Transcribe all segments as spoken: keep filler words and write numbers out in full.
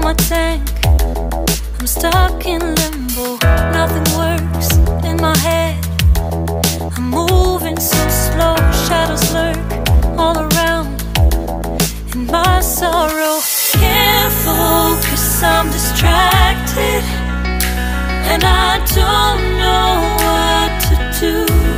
my tank. I'm stuck in limbo, nothing works in my head. I'm moving so slow, shadows lurk all around. In my sorrow, can't focus, I'm distracted, and I don't know what to do.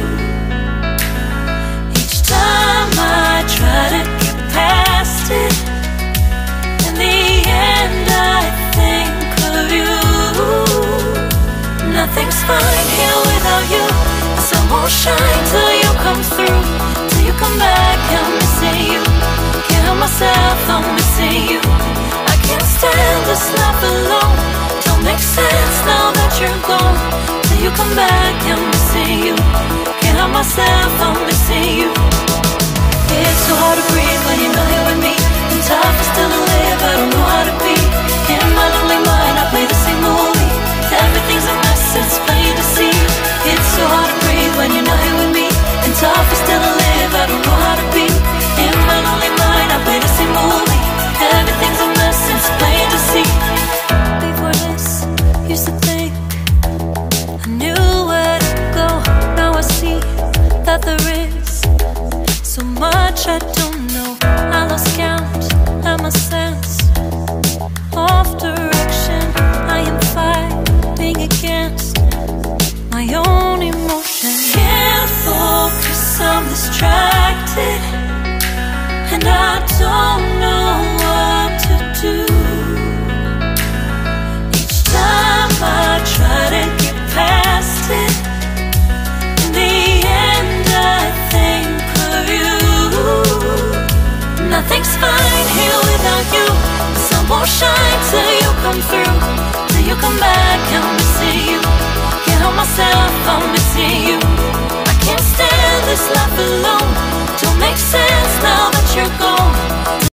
Each time I try to get past it, in the end I think of you. Nothing's fine here without you. The sun won't shine till you come through. Till you come back, I'm missing you. Can't help myself, I'm missing you. I can't stand this life alone. Don't make sense now that you're gone. Till you come back, I'm missing you. Can't help myself, I'm missing you. It's so hard to breathe when you're not here with me. And tough is still to live, I don't know how to be. In my lonely mind, I play the same movie. Everything's a mess, it's plain to see. It's so hard to breathe when you're not here with me. And tough is still to live, I don't know how to be. In my lonely mind, I play the same movie. Everything's a mess, it's plain to see. Before this, used to think I knew where to go. Now I see that there is so much I don't know. I lost count at my sense of direction. I am fighting against my own emotion. Can't focus, I'm distracted, and I don't know what to do. Each time I try to get past it, in the end I think of you. Nothing's fine here without you. The sun won't shine till you come through. Till you come back, I'm missing you. Can't help myself, I'm missing you. I can't stand this life alone. Don't make sense now that you're gone.